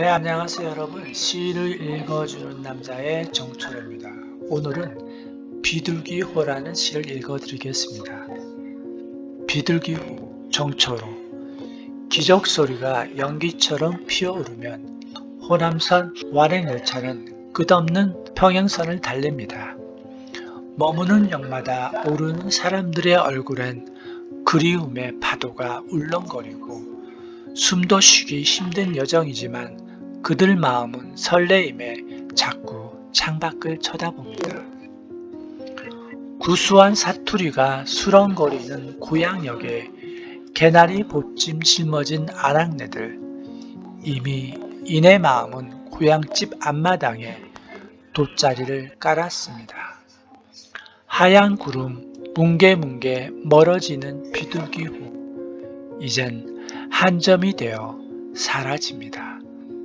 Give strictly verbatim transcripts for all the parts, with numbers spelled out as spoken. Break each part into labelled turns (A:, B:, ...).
A: 네, 안녕하세요 여러분. 시를 읽어주는 남자의 정철호입니다. 오늘은 비둘기호라는 시를 읽어드리겠습니다. 비둘기호, 정철호. 기적소리가 연기처럼 피어오르면 호남선 완행열차는 끝없는 평행선을 달립니다. 머무는 역마다 오르는 사람들의 얼굴엔 그리움의 파도가 울렁거리고 숨도 쉬기 힘든 여정이지만 그들 마음은 설레임에 자꾸 창밖을 쳐다봅니다. 구수한 사투리가 수렁거리는 고향역에 개나리 보찜 짊어진 아낙네들. 이미 이내 마음은 고향집 앞마당에 돗자리를 깔았습니다. 하얀 구름 뭉게뭉게 멀어지는 비둘기호. 이젠 한 점이 되어 사라집니다.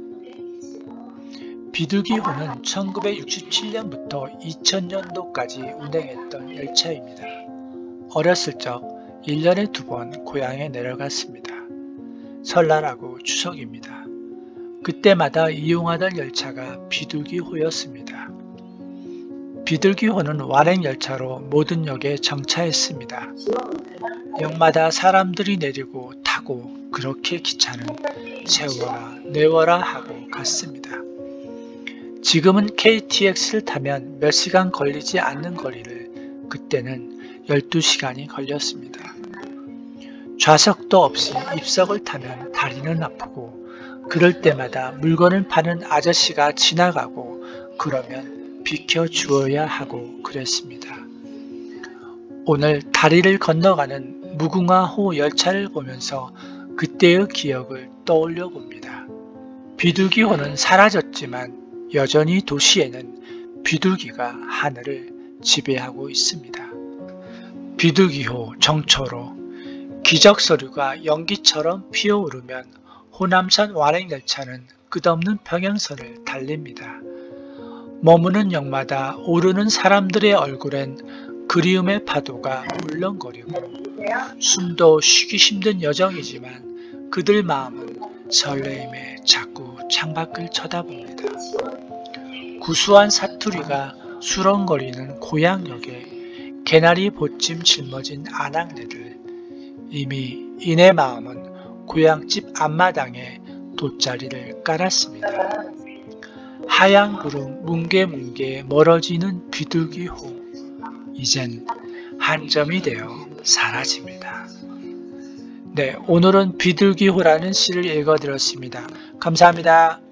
A: 비둘기호는 천구백육십칠 년부터 이천 년도까지 운행했던 열차입니다. 어렸을 적 일 년에 두 번 고향에 내려갔습니다. 설날하고 추석입니다. 그때마다 이용하던 열차가 비둘기호였습니다. 비둘기호는 완행열차로 모든 역에 정차했습니다. 역마다 사람들이 내리고 타고 그렇게 기차는 세워라 내워라 하고 갔습니다. 지금은 케이티엑스를 타면 몇 시간 걸리지 않는 거리를 그때는 열두 시간이 걸렸습니다. 좌석도 없이 입석을 타면 다리는 아프고 그럴 때마다 물건을 파는 아저씨가 지나가고 그러면 비켜주어야 하고 그랬습니다. 오늘 다리를 건너가는 무궁화호 열차를 보면서 그때의 기억을 떠올려 봅니다. 비둘기호는 사라졌지만 여전히 도시에는 비둘기가 하늘을 지배하고 있습니다. 비둘기호, 정철호. 기적서류가 연기처럼 피어오르면 호남선 완행열차는 끝없는 평행선을 달립니다. 머무는 역마다 오르는 사람들의 얼굴엔 그리움의 파도가 울렁거리고 숨도 쉬기 힘든 여정이지만 그들 마음은 설레임에 자꾸 창밖을 쳐다봅니다. 구수한 사투리가 수렁거리는 고향역에 개나리 보찜 짊어진 아낙네들. 이미 이내 마음은 고향집 앞마당에 돗자리를 깔았습니다. 하얀 구름 뭉게뭉게 멀어지는 비둘기호. 이젠 한 점이 되어 사라집니다. 네, 오늘은 비둘기호라는 시를 읽어드렸습니다. 감사합니다.